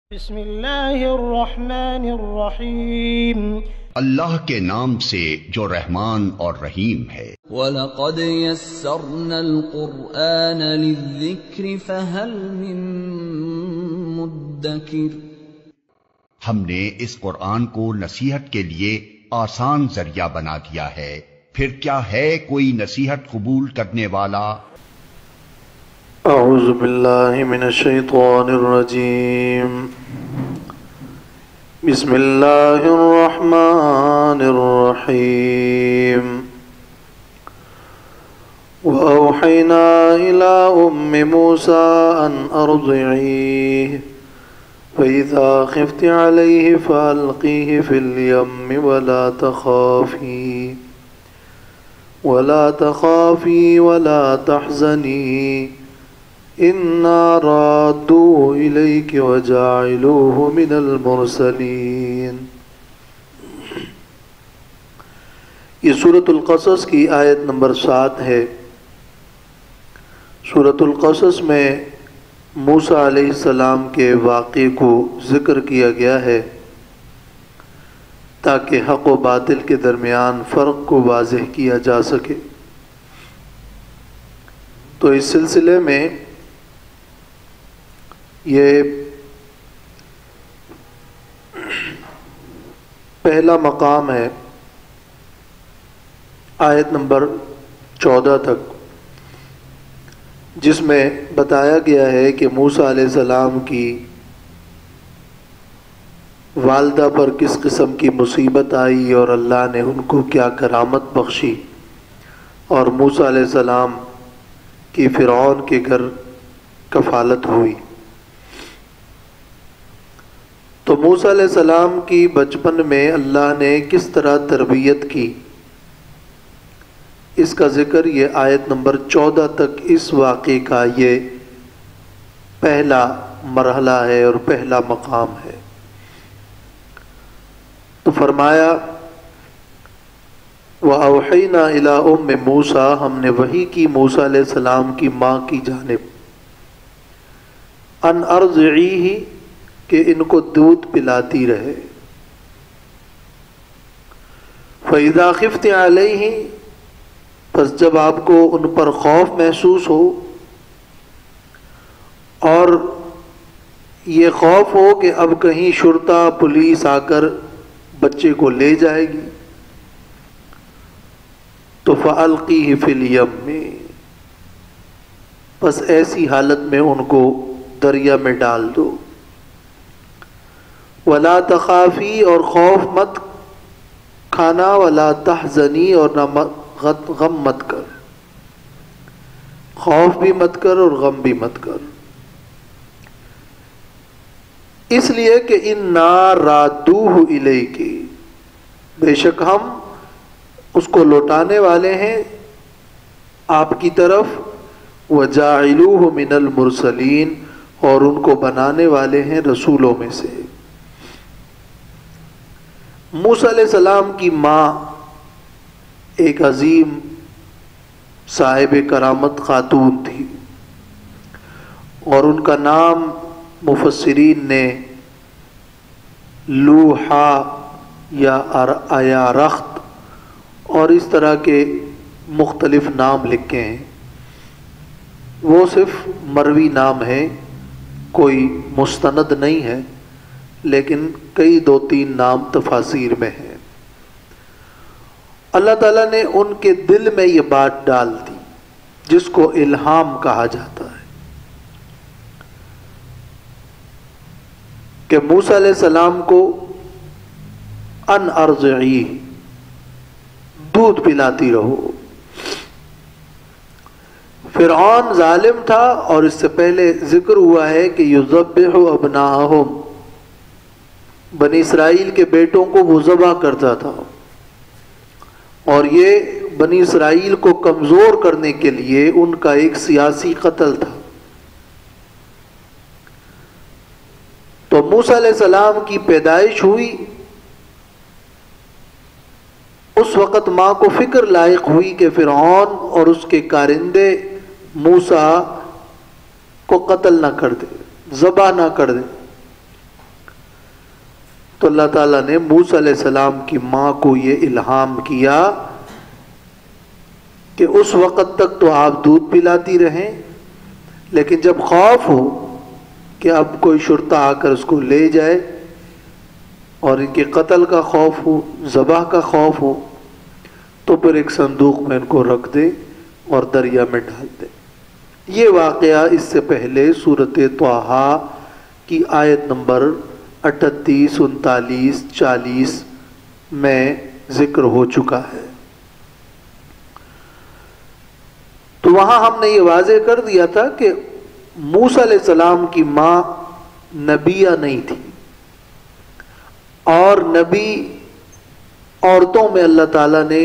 بسم اللہ الرحمن الرحیم اللہ کے نام سے جو رحمان اور رحیم ہے۔ وَلَقَدْ يَسَّرْنَا الْقُرْآنَ لِلذِّكْرِ فَهَلْ مِن مُدَّكِرٍ، ہم نے اس قرآن کو نصیحت کے لیے آسان ذریعہ بنا دیا ہے، پھر کیا ہے کوئی نصیحت قبول کرنے والا؟ اعوذ باللہ من الشیطان الرجیم، بسم اللہ الرحمن الرحیم۔ وأوحینا إلی أم موسیٰ أن أرضعیہ فإذا خفت علیہ فألقیہ فی الیم ولا تخافی ولا تحزنی اِنَّا رَادُّوهُ إِلَيْكِ وَجَاعِلُوهُ مِنَ الْمُرْسَلِينَ۔ یہ سورۃ القصص کی آیت نمبر 7 ہے۔ سورۃ القصص میں موسیٰ علیہ السلام کے واقعے کو ذکر کیا گیا ہے تاکہ حق و باطل کے درمیان فرق کو واضح کیا جا سکے۔ تو اس سلسلے میں یہ پہلا مقام ہے آیت نمبر 14 تک، جس میں بتایا گیا ہے کہ موسیٰ علیہ السلام کی والدہ پر کس قسم کی مصیبت آئی اور اللہ نے ان کو کیا کرامت بخشی، اور موسیٰ علیہ السلام کی فرعون کے گھر کفالت ہوئی۔ تو موسیٰ علیہ السلام کی بچپن میں اللہ نے کس طرح تربیت کی، اس کا ذکر یہ آیت نمبر 14 تک اس واقعے کا یہ پہلا مرحلہ ہے اور پہلا مقام ہے۔ تو فرمایا وَأَوْحَيْنَا إِلَىٰ أُمِّ مُوسیٰ، ہم نے وحی کی موسیٰ علیہ السلام کی ماں کی جانب، ان ارضعیہ، کہ ان کو دودھ پلاتی رہے، فَإِذَا خِفْتِ عَلَيْهِ، پس جب آپ کو ان پر خوف محسوس ہو اور یہ خوف ہو کہ اب کہیں شرطہ پولیس آ کر بچے کو لے جائے گی، تو فَأَلْقِيهِ فِي الْيَمِّ، پس ایسی حالت میں ان کو دریا میں ڈال دو، وَلَا تَخَافِي، اور خوف مت کھانا، وَلَا تَحْزَنِي، اور نہ غم مت کر، خوف بھی مت کر اور غم بھی مت کر، اس لیے کہ اِنَّا رَادُّوهُ إِلَيْكِ، بے شک ہم اس کو لوٹانے والے ہیں آپ کی طرف، وَجَاعِلُوهُ مِنَ الْمُرْسَلِينَ، اور ان کو بنانے والے ہیں رسولوں میں سے۔ موسیٰ علیہ السلام کی ماں ایک عظیم صاحب کرامت خاتون تھی، اور ان کا نام مفسرین نے لوحا یا رخت اور اس طرح کے مختلف نام لکھے ہیں۔ وہ صرف مروی نام ہے، کوئی مستند نہیں ہے، لیکن کئی 2-3 نام تفاسیر میں ہیں۔ اللہ تعالیٰ نے ان کے دل میں یہ بات ڈال دی جس کو الہام کہا جاتا ہے، کہ موسیٰ علیہ السلام کو ان ارضعی، دودھ پلاتی رہو۔ فرعون ظالم تھا، اور اس سے پہلے ذکر ہوا ہے کہ یذبح ابناءہم، بنی اسرائیل کے بیٹوں کو وہ ذبح کرتا تھا، اور یہ بنی اسرائیل کو کمزور کرنے کے لیے ان کا ایک سیاسی قتل تھا۔ تو موسیٰ علیہ السلام کی پیدائش ہوئی، اس وقت ماں کو فکر لاحق ہوئی کہ فرعون اور اس کے کارندے موسیٰ کو قتل نہ کر دے، ذبح نہ کر دے، تو اللہ تعالیٰ نے موسیٰ علیہ السلام کی ماں کو یہ الہام کیا کہ اس وقت تک تو آپ دودھ پلاتی رہیں، لیکن جب خوف ہو کہ اب کوئی شرطہ آ کر اس کو لے جائے اور ان کے قتل کا خوف ہو، ذبح کا خوف ہو، تو پھر ایک صندوق میں ان کو رکھ دے اور دریا میں ڈال دے۔ یہ واقعہ اس سے پہلے سورۃ طٰہٰ کی آیت نمبر 38، 39، 40 میں ذکر ہو چکا ہے۔ تو وہاں ہم نے یہ واضح کر دیا تھا کہ موسیٰ علیہ السلام کی ماں نبیہ نہیں تھی، اور نبی عورتوں میں اللہ تعالیٰ نے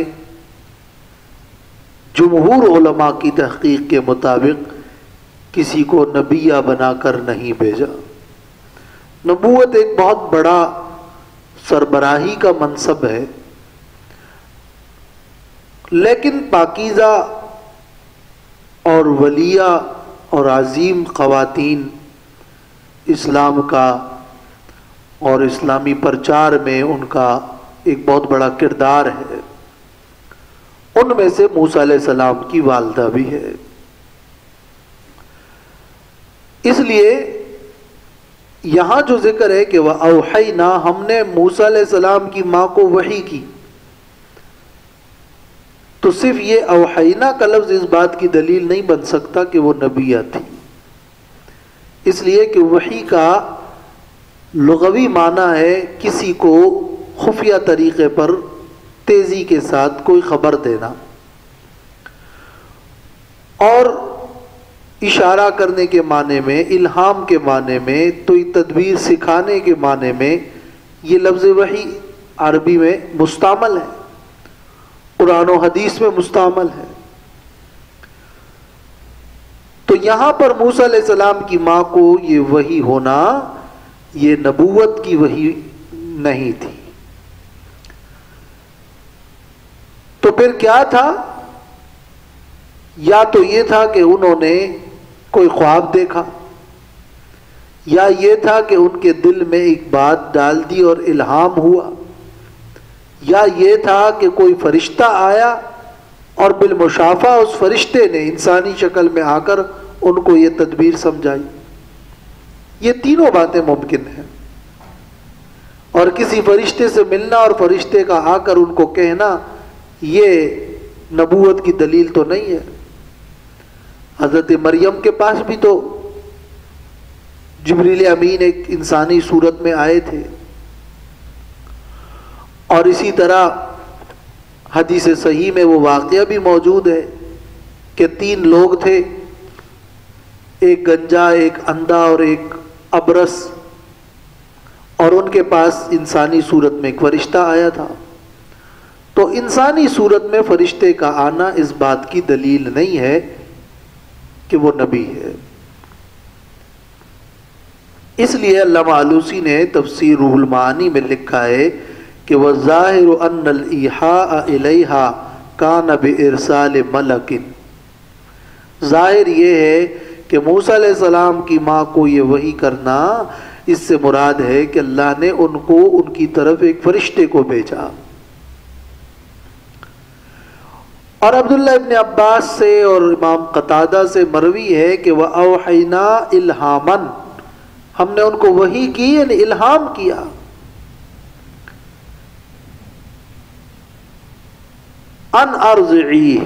جمہور علماء کی تحقیق کے مطابق کسی کو نبیہ بنا کر نہیں بھیجا۔ نبوت ایک بہت بڑا سربراہی کا منصب ہے، لیکن پاکیزہ اور ولیہ اور عظیم خواتین اسلام کا اور اسلامی پرچار میں ان کا ایک بہت بڑا کردار ہے۔ ان میں سے موسیٰ علیہ السلام کی والدہ بھی ہے۔ اس لیے یہاں جو ذکر ہے کہ وَأَوْحَيْنَا، ہم نے موسیٰ علیہ السلام کی ماں کو وحی کی، تو صرف یہ اوحینا کا لفظ اس بات کی دلیل نہیں بن سکتا کہ وہ نبیہ تھی، اس لیے کہ وحی کا لغوی معنی ہے کسی کو خفیہ طریقے پر تیزی کے ساتھ کوئی خبر دینا، اور اشارہ کرنے کے معنی میں، الہام کے معنی میں، تو یہ تدبیر سکھانے کے معنی میں یہ لفظ وحی عربی میں مستعمل ہے، قرآن و حدیث میں مستعمل ہے۔ تو یہاں پر موسیٰ علیہ السلام کی ماں کو یہ وحی ہونا، یہ نبوت کی وحی نہیں تھی۔ تو پھر کیا تھا؟ یا تو یہ تھا کہ انہوں نے کوئی خواب دیکھا، یا یہ تھا کہ ان کے دل میں ایک بات ڈال دی اور الہام ہوا، یا یہ تھا کہ کوئی فرشتہ آیا اور بالمشافہ اس فرشتے نے انسانی شکل میں آ کر ان کو یہ تدبیر سمجھائی۔ یہ تینوں باتیں ممکن ہیں، اور کسی فرشتے سے ملنا اور فرشتے کا آ کر ان کو کہنا یہ نبوت کی دلیل تو نہیں ہے۔ حضرت مریم کے پاس بھی تو جبریل امین ایک انسانی صورت میں آئے تھے، اور اسی طرح حدیث صحیح میں وہ واقعہ بھی موجود ہے کہ 3 لوگ تھے، ایک گنجا، ایک اندھا اور ایک ابرس، اور ان کے پاس انسانی صورت میں ایک فرشتہ آیا تھا۔ تو انسانی صورت میں فرشتے کا آنا اس بات کی دلیل نہیں ہے کہ وہ نبی ہے۔ اس لیے علامہ آلوسی نے تفسیر روح المعانی میں لکھا ہے کہ وَالظَّاهِرُ أَنَّ الْإِيحَاءَ إِلَيْهَا كَانَ بِإِرْسَالِ مَلَكٍ، ظاہر یہ ہے کہ موسیٰ علیہ السلام کی ماں کو یہ وحی کرنا، اس سے مراد ہے کہ اللہ نے ان کو ان کی طرف ایک فرشتے کو بھیجا۔ اور عبداللہ ابن عباس سے اور امام قتادہ سے مروی ہے کہ وَأَوْحَيْنَا إِلْحَامًا، ہم نے ان کو وحی کی، یعنی الہام کیا۔ ان ارضعیہ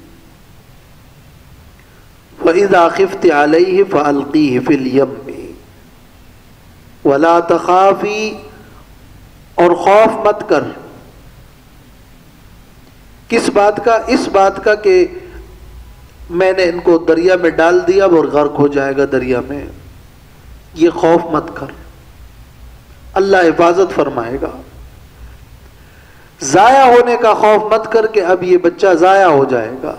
فاذا خفت علیہ فالقیہ فی الیم ولا تخافی، اور خوف مت کر۔ کس بات کا؟ اس بات کا کہ میں نے ان کو دریا میں ڈال دیا اور غرق ہو جائے گا دریا میں، یہ خوف مت کر، اللہ حفاظت فرمائے گا۔ ضائع ہونے کا خوف مت کر کہ اب یہ بچہ ضائع ہو جائے گا۔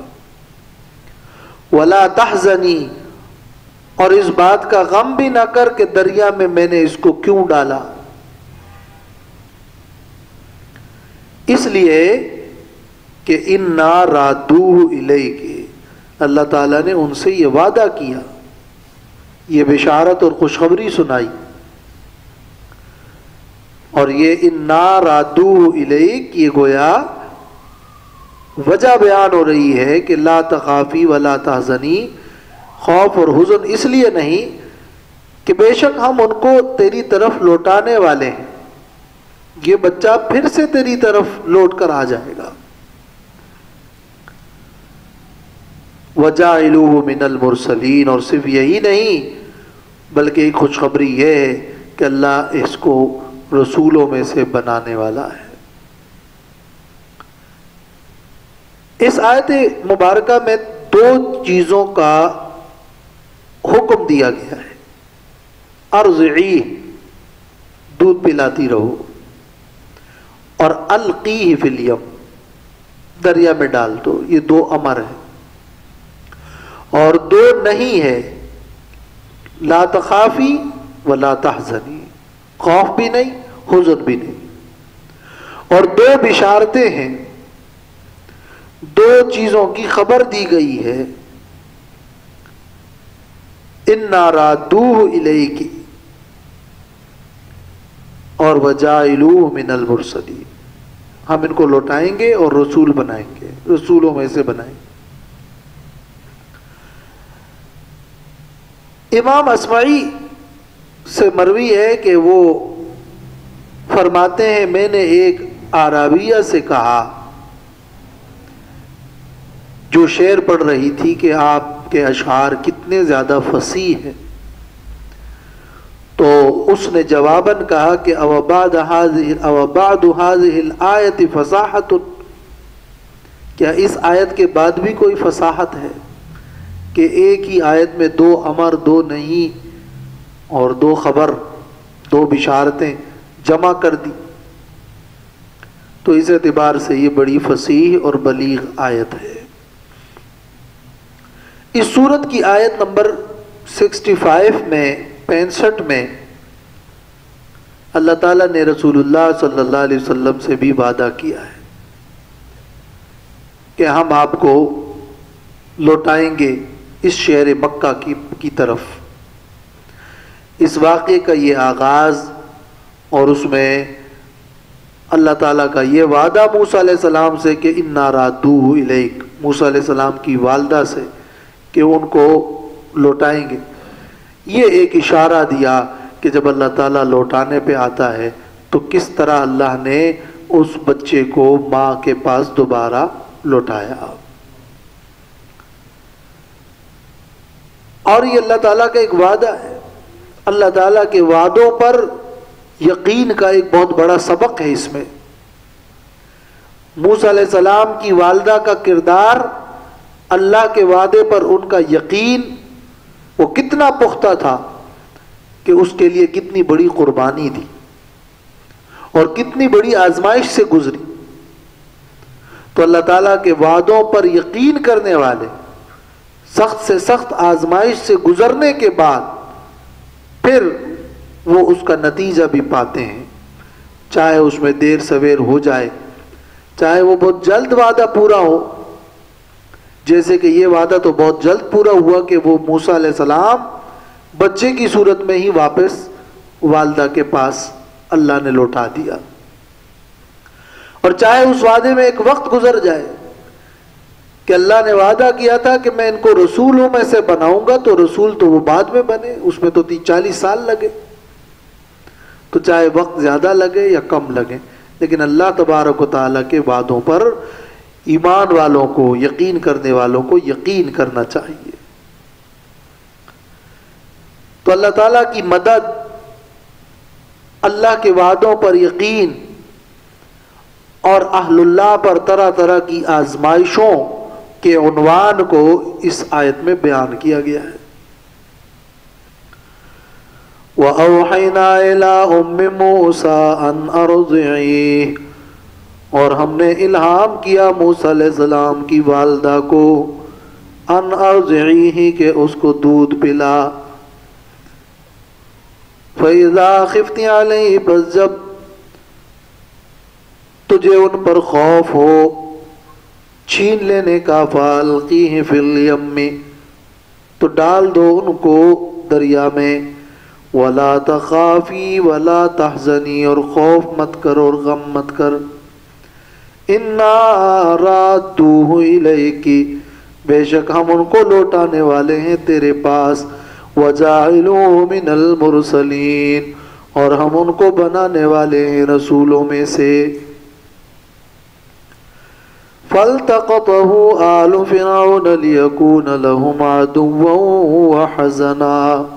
ولا تحزنی، اور اس بات کا غم بھی نہ کر کہ دریا میں نے اس کو کیوں ڈالا، اس لیے کہ انا رادوہ الیک، اللہ تعالیٰ نے ان سے یہ وعدہ کیا، یہ بشارت اور خوشخبری سنائی اور یہ انا رادوہ الیک، یہ گویا وجہ بیان ہو رہی ہے کہ لا تخافی ولا تحزنی، خوف اور حزن اس لیے نہیں کہ بے شک ہم ان کو تیری طرف لوٹانے والے ہیں، یہ بچہ پھر سے تیری طرف لوٹ کر آ جائے گا۔ وَجَعِلُوهُ مِنَ الْمُرْسَلِينَ، اور صرف یہی نہیں بلکہ ایک خوشخبری یہ ہے کہ اللہ اس کو رسولوں میں سے بنانے والا ہے۔ اس آیت مبارکہ میں دو چیزوں کا حکم دیا گیا ہے، ارضعی، دودھ پلاتی رہو، اور القیہ فی الیم، دریا میں ڈال دو، یہ دو امر ہیں۔ اور دو نہیں ہے، لا تخافی ولا تحزنی، خوف بھی نہیں حزن بھی نہیں، اور دو بشارتیں ہیں، دو چیزوں کی خبر دی گئی ہے، انا رادوہ الیک اور وجاعلوہ من المرسلین، ہم ان کو لوٹائیں گے اور رسول بنائیں گے، رسولوں میں سے بنائیں گے۔ امام اسمعی سے مروی ہے کہ وہ فرماتے ہیں میں نے ایک اعرابیہ سے کہا جو شعر پڑھ رہی تھی کہ آپ کے اشعار کتنے زیادہ فصیح ہیں، تو اس نے جواباً کہا کہ او بعد هذه الآیت فصاحت، کیا اس آیت کے بعد بھی کوئی فصاحت ہے کہ ایک ہی آیت میں دو امر، دو نہیں اور دو خبر، دو بشارتیں جمع کر دی؟ تو اس اعتبار سے یہ بڑی فصیح اور بلیغ آیت ہے۔ اس سورت کی آیت نمبر 65 میں 65 میں اللہ تعالیٰ نے رسول اللہ صلی اللہ علیہ وسلم سے بھی وعدہ کیا ہے کہ ہم آپ کو لوٹائیں گے اس شہر مکہ کی طرف۔ اس واقعے کا یہ آغاز اور اس میں اللہ تعالیٰ کا یہ وعدہ موسیٰ علیہ السلام سے کہ انا رادوہ الیک، موسیٰ علیہ السلام کی والدہ سے کہ ان کو لوٹائیں گے، یہ ایک اشارہ دیا کہ جب اللہ تعالیٰ لوٹانے پہ آتا ہے تو کس طرح اللہ نے اس بچے کو ماں کے پاس دوبارہ لوٹایا۔ اور یہ اللہ تعالیٰ کا ایک وعدہ ہے، اللہ تعالیٰ کے وعدوں پر یقین کا ایک بہت بڑا سبق ہے۔ اس میں موسیٰ علیہ السلام کی والدہ کا کردار، اللہ کے وعدے پر ان کا یقین وہ کتنا پختہ تھا کہ اس کے لیے کتنی بڑی قربانی دی اور کتنی بڑی آزمائش سے گزری۔ تو اللہ تعالیٰ کے وعدوں پر یقین کرنے والے سخت سے سخت آزمائش سے گزرنے کے بعد پھر وہ اس کا نتیجہ بھی پاتے ہیں، چاہے اس میں دیر سویر ہو جائے، چاہے وہ بہت جلد وعدہ پورا ہو، جیسے کہ یہ وعدہ تو بہت جلد پورا ہوا کہ وہ موسیٰ علیہ السلام بچے کی صورت میں ہی واپس والدہ کے پاس اللہ نے لوٹا دیا، اور چاہے اس وعدے میں ایک وقت گزر جائے کہ اللہ نے وعدہ کیا تھا کہ میں ان کو رسولوں میں سے بناؤں گا، تو رسول تو وہ بعد میں بنے، اس میں تو 40 سال لگے، تو چاہے وقت زیادہ لگے یا کم لگے، لیکن اللہ تبارک و تعالیٰ کے وعدوں پر ایمان والوں کو، یقین کرنے والوں کو یقین کرنا چاہیے۔ تو اللہ تعالیٰ کی مدد، اللہ کے وعدوں پر یقین اور اہل اللہ پر طرح طرح کی آزمائشوں کے عنوان کو اس آیت میں بیان کیا گیا ہے۔ وَأَوْحَيْنَا إِلَىٰ أُمِّ مُوسَىٰ أَنْ أَرْضِعِيهِ، اور ہم نے الہام کیا موسیٰ علیہ السلام کی والدہ کو، ان ارضعیہ، کہ اس کو دودھ پلا، فَإِذَا خِفْتِ عَلَيْهِ، بس جب تجھے ان پر خوف ہو چھین لینے کا، فَأَلْقِيهِ فِي الْيَمِّ، تو ڈال دو ان کو دریا میں، ولا تخافی ولا تحزنی، اور خوف مت کر اور غم مت کر، انا رادوہ الیکی، بے شک ہم ان کو لوٹانے والے ہیں تیرے پاس، وجاعلوہ من المرسلین، اور ہم ان کو بنانے والے ہیں رسولوں میں سے۔ فالتقطه آل فرعون ليكون لهم عدوا وحزنا،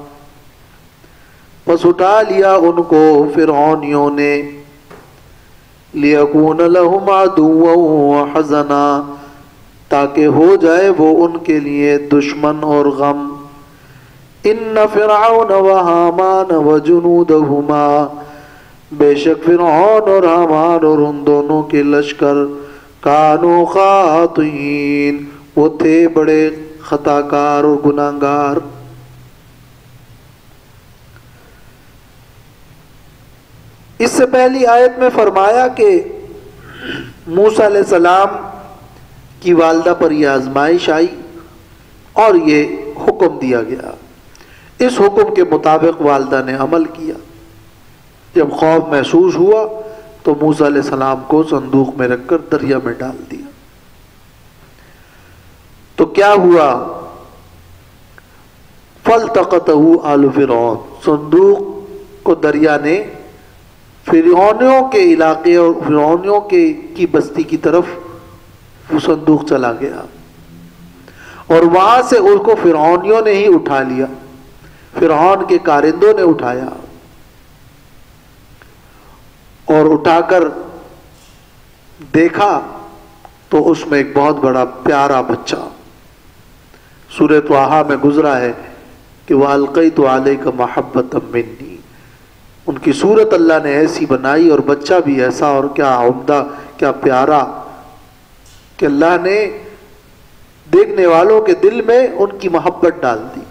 پس اٹھا لیا ان کو فرعونیوں نے، لِيَكُونَ لَهُمْ عَدُوًّا وَحَزَنًا، تاکہ ہو جائے وہ ان کے لیے دشمن اور غم۔ إِنَّ فِرْعَوْنَ وَهَامَانَ وَجُنُودَهُمَا، بے شک فرعون اور حامان اور ان دونوں کے لشکر، کانوا خاطئین، وہ تھے بڑے خطا کار اور گناہگار۔ اس سے پہلی آیت میں فرمایا کہ موسیٰ علیہ السلام کی والدہ پر یہ آزمائش آئی اور یہ حکم دیا گیا، اس حکم کے مطابق والدہ نے عمل کیا۔ جب خوف محسوس ہوا تو موسیٰ علیہ السلام کو صندوق میں رکھ کر دریا میں ڈال دیا۔ تو کیا ہوا؟ فَالْتَقَطَهُ آلُ فِرْعَوْنَ، صندوق کو دریا نے فرعونیوں کے علاقے اور فرعونیوں کی بستی کی طرف وہ صندوق چلا گیا، اور وہاں سے اس کو فرعونیوں نے ہی اٹھا لیا، فرعون کے کارندوں نے اٹھایا، اور اٹھا کر دیکھا تو اس میں ایک بہت بڑا پیارا بچہ، سورہ طٰہٰ میں گزرا ہے کہ وَأَلْقَيْتُ عَلَيْكَ مَحَبَّةً مِّنِّي، ان کی صورت اللہ نے ایسی بنائی اور بچہ بھی ایسا، اور کیا عمدہ کیا پیارا کہ اللہ نے دیکھنے والوں کے دل میں ان کی محبت ڈال دی۔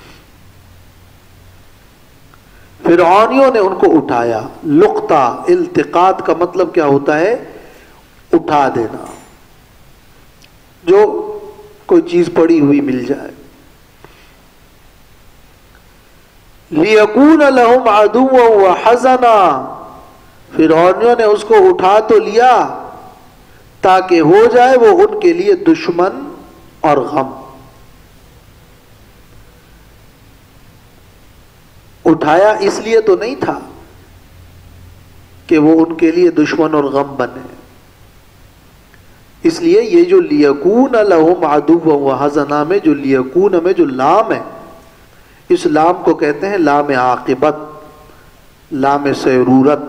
فرعونیوں نے ان کو اٹھایا، لقطہ التقاط کا مطلب کیا ہوتا ہے؟ اٹھا دینا، جو کوئی چیز پڑی ہوئی مل جائے۔ لِيَكُونَ لَهُمْ عَدُوًّا وَحَزَنًا، فرعونیوں نے اس کو اٹھا تو لیا تاکہ ہو جائے وہ ان کے لیے دشمن اور غم۔ اٹھایا اس لیے تو نہیں تھا کہ وہ ان کے لیے دشمن اور غم بنے، اس لیے یہ جو لِيَكُونَ لَهُمْ عَدُوًّا وَحَزَنًا میں جو لِيَكُونَ میں جو لام ہے، اس لام کو کہتے ہیں لام عاقبت، لام سیرورت۔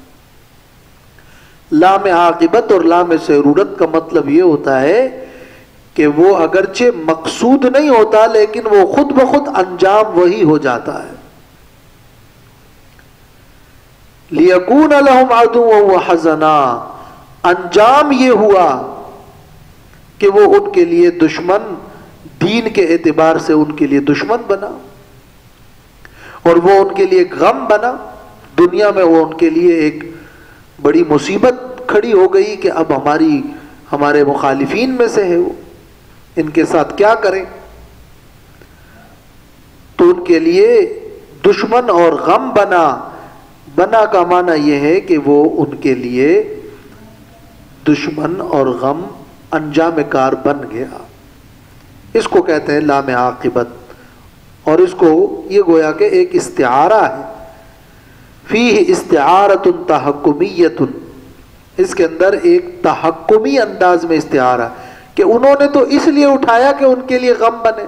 لام عاقبت اور لام سیرورت کا مطلب یہ ہوتا ہے کہ وہ اگرچہ مقصود نہیں ہوتا لیکن وہ خود بخود انجام وہی ہو جاتا ہے۔ لِيَكُونَ لَهُمْ عَدُوًّا وَحَزَنًا، انجام یہ ہوا کہ وہ ان کے لیے دشمن، دین کے اعتبار سے ان کے لیے دشمن بنا، اور وہ ان کے لیے غم بنا، دنیا میں وہ ان کے لیے ایک بڑی مصیبت کھڑی ہو گئی کہ اب ہمارے مخالفین میں سے ہے وہ، ان کے ساتھ کیا کریں؟ تو ان کے لیے دشمن اور غم بنا۔ بنا کا معنی یہ ہے کہ وہ ان کے لیے دشمن اور غم، انجام کار بن گیا، اس کو کہتے ہیں لام عاقبت۔ اور اس کو یہ گویا کہ ایک استعارہ ہے، فیہ استعارۃ تحکمیۃ، اس کے اندر ایک تحکمی انداز میں استعارہ کہ انہوں نے تو اس لیے اٹھایا کہ ان کے لیے غم بنے۔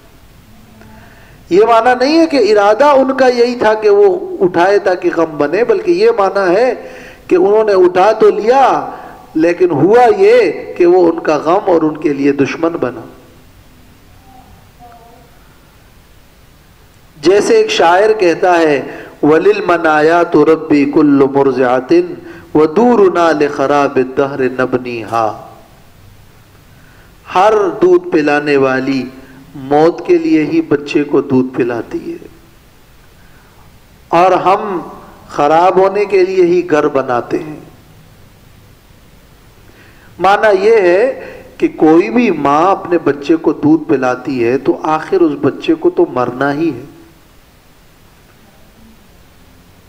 یہ معنی نہیں ہے کہ ارادہ ان کا یہی تھا کہ وہ اٹھائے تاکہ غم بنے، بلکہ یہ معنی ہے کہ انہوں نے اٹھا تو لیا لیکن ہوا یہ کہ وہ ان کا غم اور ان کے لیے دشمن بنا۔ جیسے ایک شاعر کہتا ہے وَلِلْمَنَايَاتُ رَبِّي كُلُّ مُرْضِعَةٍ وَدُورُنَا لِخَرَابِ الدَّهْرِ نَبْنِيهَا، ہر دودھ پلانے والی موت کے لیے ہی بچے کو دودھ پلاتی ہے، اور ہم خراب ہونے کے لیے ہی گھر بناتے ہیں۔ معنی یہ ہے کہ کوئی بھی ماں اپنے بچے کو دودھ پلاتی ہے تو آخر اس بچے کو تو مرنا ہی ہے،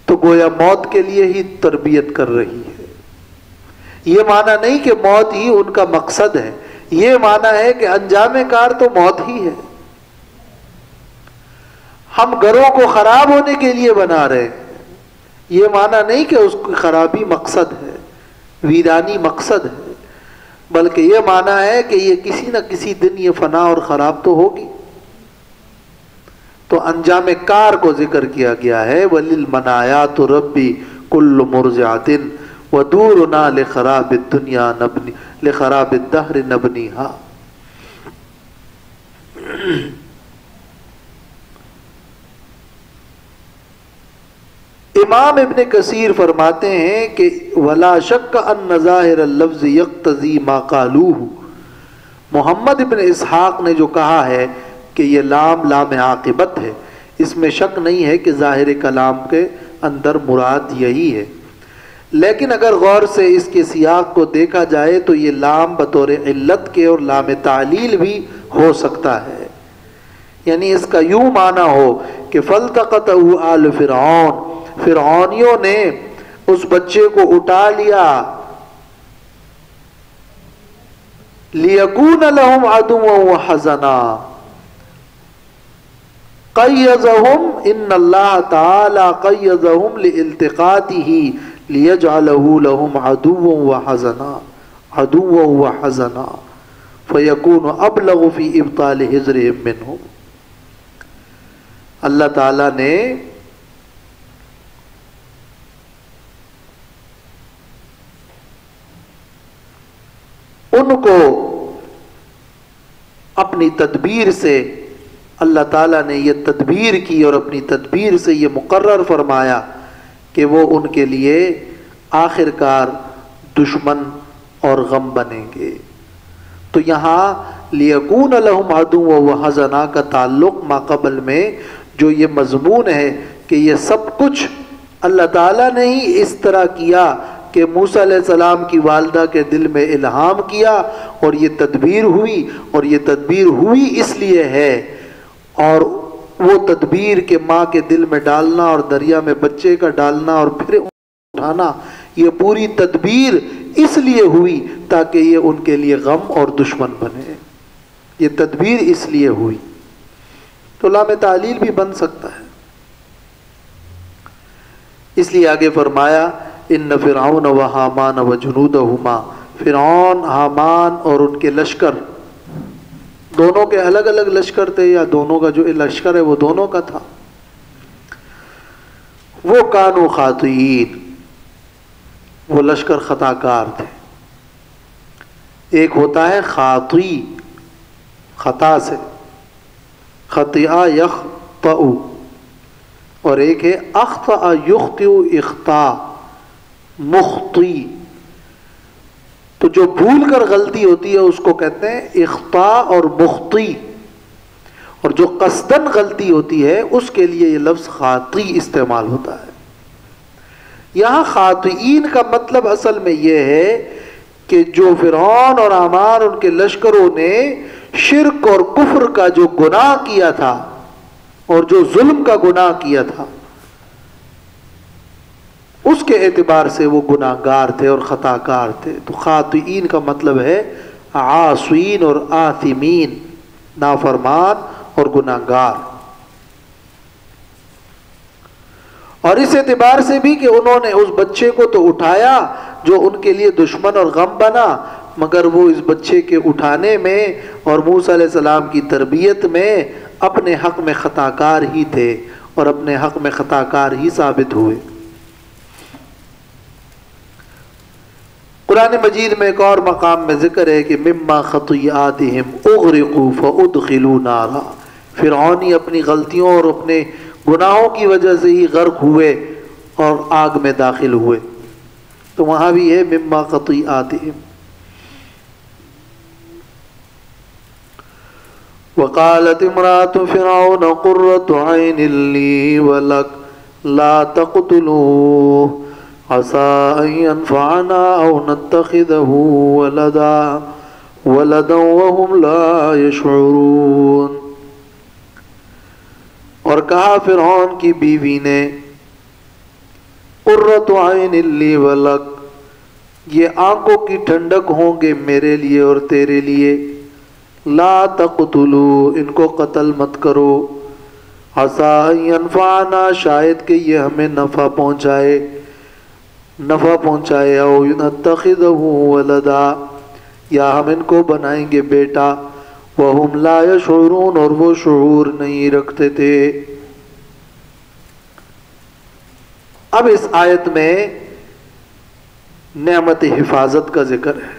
تو گویا موت کے لیے ہی تربیت کر رہی ہے۔ یہ معنی نہیں کہ موت ہی ان کا مقصد ہے، یہ معنی ہے کہ انجام کار تو موت ہی ہے۔ ہم گھروں کو خراب ہونے کے لیے بنا رہے ہیں، یہ معنی نہیں کہ اس کی خرابی مقصد ہے، ویرانی مقصد ہے، بلکہ یہ معنی ہے کہ یہ کسی نہ کسی دن یہ فنا اور خراب تو ہوگی۔ تو انجام کار کو ذکر کیا گیا ہے، وَلِلْمَنَایَاتُ رَبِّ كُلُّ مُرْجَعَةٍ وَدُورُنَا لِخَرَابِ الدُّنْيَا نَبْنِي لِخَرَابِ الدَّهْرِ نَبْنِيهَا۔ امام ابن کثیر فرماتے ہیں کہ ولا شک ان ظاہر اللفظ یقتضی ما قالوہ، محمد ابن اسحاق نے جو کہا ہے کہ یہ لام لام عاقبت ہے، اس میں شک نہیں ہے کہ ظاہر کلام کے اندر مراد یہی ہے، لیکن اگر غور سے اس کے سیاق کو دیکھا جائے تو یہ لام بطور علت کے اور لام تعلیل بھی ہو سکتا ہے، یعنی اس کا یوں معنی ہو کہ فَالْتَقَطَهُ آلُ فِرْعَوْنَ، فرعونیوں نے اس بچے کو اٹھا لیا، لِيَكُونَ لَهُمْ عَدُوًّا وَحَزَنًا، قَيَّضَهُمْ إِنَّ اللَّهَ تَعَالَى قَيَّضَهُمْ لِإِلْتِقَاطِهِ لِيَجْعَلَهُ لَهُمْ عَدُوًّا وَحَزَنًا فَيَكُونُ أَبْلَغُ فِي إِبْطَالِ حِزْرِهِمْ مِنْهُمْ۔ اللہ تعالیٰ نے ان کو اپنی تدبیر سے، اللہ تعالیٰ نے یہ تدبیر کی اور اپنی تدبیر سے یہ مقرر فرمایا کہ وہ ان کے لیے آخر کار دشمن اور غم بنیں گے۔ تو یہاں لِيَكُونَ لَهُمْ عَدُوًّا وَحَزَنًا کا تعلق ما قبل میں جو یہ مضمون ہے کہ یہ سب کچھ اللہ تعالیٰ نے ہی اس طرح کیا کہ موسیٰ علیہ السلام کی والدہ کے دل میں الہام کیا اور یہ تدبیر ہوئی، اور یہ تدبیر ہوئی اس لیے ہے، اور وہ تدبیر کے ماں کے دل میں ڈالنا اور دریا میں بچے کا ڈالنا اور پھر اٹھانا، یہ پوری تدبیر اس لیے ہوئی تاکہ یہ ان کے لیے غم اور دشمن بنے، یہ تدبیر اس لیے ہوئی۔ تو لام تعلیل بھی بن سکتا ہے، اس لیے آگے فرمایا ان فرعون و حامان و جنودہما، فرعون، حامان اور ان کے لشکر، دونوں کے الگ الگ لشکر تھے یا دونوں کا جو لشکر ہے وہ دونوں کا تھا، وہ کانوا خاطئین، وہ لشکر خطا کار تھے۔ ایک ہوتا ہے خاطی، خطا سے، خطئ یخطئ، اور ایک ہے اخطأ یخطئ اخطاء، مخطی۔ تو جو بھول کر غلطی ہوتی ہے اس کو کہتے ہیں اخطاء اور مخطی، اور جو قصدن غلطی ہوتی ہے اس کے لیے یہ لفظ خاطی استعمال ہوتا ہے۔ یہاں خاطئین کا مطلب اصل میں یہ ہے کہ جو فرعون اور حامان ان کے لشکروں نے شرک اور کفر کا جو گناہ کیا تھا اور جو ظلم کا گناہ کیا تھا، اس کے اعتبار سے وہ گناہ گار تھے اور خطا کار تھے۔ تو خاطئین کا مطلب ہے عاصین اور آثمین، نافرمان اور گناہ گار۔ اور اس اعتبار سے بھی کہ انہوں نے اس بچے کو تو اٹھایا جو ان کے لیے دشمن اور غم بنا، مگر وہ اس بچے کے اٹھانے میں اور موسیٰ علیہ السلام کی تربیت میں اپنے حق میں خطا کار ہی تھے اور اپنے حق میں خطا کار ہی ثابت ہوئے۔ قرآن مجید میں ایک اور مقام میں ذکر ہے کہ مما خطیئاتہم اغرقوا فادخلوا نارا، فرعونی اپنی غلطیوں اور اپنے گناہوں کی وجہ سے ہی غرق ہوئے اور آگ میں داخل ہوئے۔ تو وہاں بھی ہے مما خطیئاتہم۔ وقالت امرأة فرعون قرة عين لي ولك لا تقتلوه عسى أن ينفعنا أو نتخذه ولدا وهم لا يشعرون۔ اور کہا فرعون کی بیوی نے قرۃ عین لی ولک، یہ آنکھوں کی ٹھنڈک ہوں گے میرے لیے اور تیرے لیے. لا تقتلوا، ان کو قتل مت کرو. عسیٰ ان ینفعنا، شاید کہ یہ ہمیں نفع پہنچائے. او نتخذہ ولدا، یا ہم ان کو بنائیں گے بیٹا. وہم لا یشعرون، اور وہ شعور نہیں رکھتے تھے. اب اس آیت میں نعمت حفاظت کا ذکر ہے.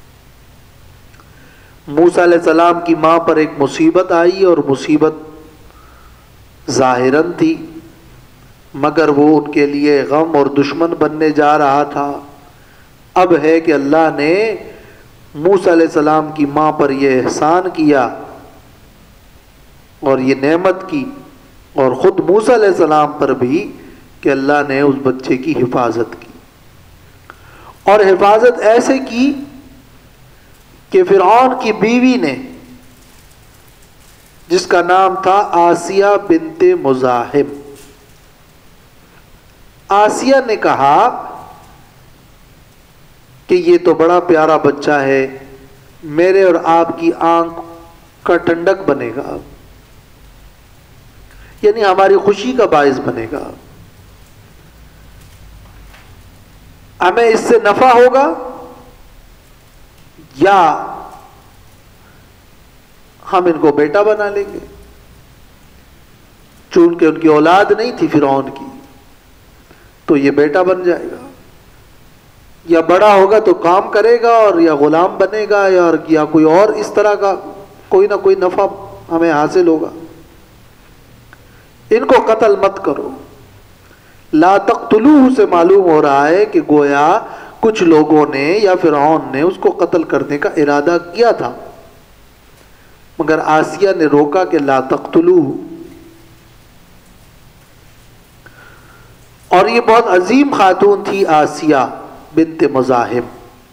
موسیٰ علیہ السلام کی ماں پر ایک مصیبت آئی، اور مصیبت ظاہراً تھی، مگر وہ ان کے لیے غم اور دشمن بننے جا رہا تھا. اب ہے کہ اللہ نے موسیٰ علیہ السلام کی ماں پر یہ احسان کیا اور یہ نعمت کی، اور خود موسیٰ علیہ السلام پر بھی کہ اللہ نے اس بچے کی حفاظت کی. اور حفاظت ایسے کی کہ فرعون کی بیوی نے، جس کا نام تھا آسیہ بنت مزاحم، آسیہ نے کہا کہ یہ تو بڑا پیارا بچہ ہے، میرے اور آپ کی آنکھ کا ٹھنڈک بنے گا، یعنی ہماری خوشی کا باعث بنے گا، ہمیں اس سے نفع ہوگا یا ہم ان کو بیٹا بنا لیں گے. چونکہ ان کی اولاد نہیں تھی فرعون کی، تو یہ بیٹا بن جائے گا، یا بڑا ہوگا تو کام کرے گا، اور یا غلام بنے گا، یا کوئی اور اس طرح کا کوئی نہ کوئی نفع ہمیں حاصل ہوگا. ان کو قتل مت کرو. لا تقتلوہ سے معلوم ہو رہا ہے کہ گویا کچھ لوگوں نے یا فرعون نے اس کو قتل کرنے کا ارادہ کیا تھا، مگر آسیہ نے روکا کہ لا تقتلوہ. اور یہ بہت عظیم خاتون تھی آسیہ بنت مزاحم.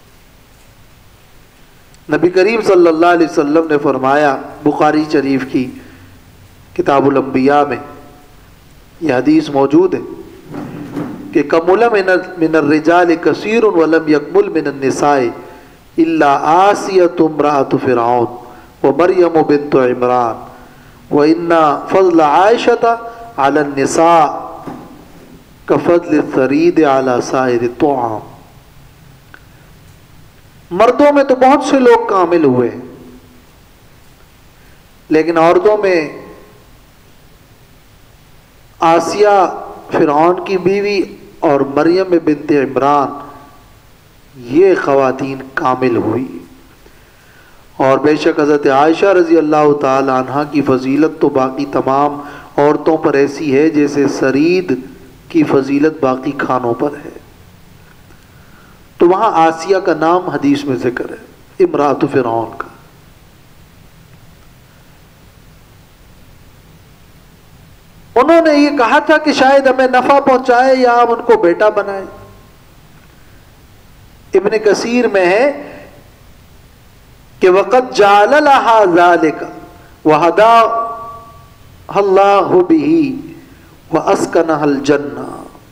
نبی کریم صلی اللہ علیہ وسلم نے فرمایا، بخاری شریف کی کتاب الانبیاء میں یہ حدیث موجود ہے کہ کمل من الرجال کثیر ولم یکمل من النساء الا آسیۃ امرأۃ فرعون ومریم بنت عمران وان فضل عائشۃ علی النساء کفضل الثرید علی سائر الطعام. مردوں میں تو بہت سے لوگ کامل ہوئے، لیکن عورتوں میں آسیہ فرعون کی بیوی اور مریم بنت عمران یہ خواتین کامل ہوئی. اور بے شک حضرت عائشہ رضی اللہ تعالی عنہ کی فضیلت تو باقی تمام عورتوں پر ایسی ہے جیسے سرید کی فضیلت باقی کھانوں پر ہے. تو وہاں آسیہ کا نام حدیث میں ذکر ہے، امرأۃ فرعون کا. انہوں نے یہ کہا تھا کہ شاید ہمیں نفع پہنچائے یا ہم ان کو بیٹا بنائے. ابن کثیر میں ہے کہ وقد جعل لها ذلك وهداها الله به واسكنها الجنہ.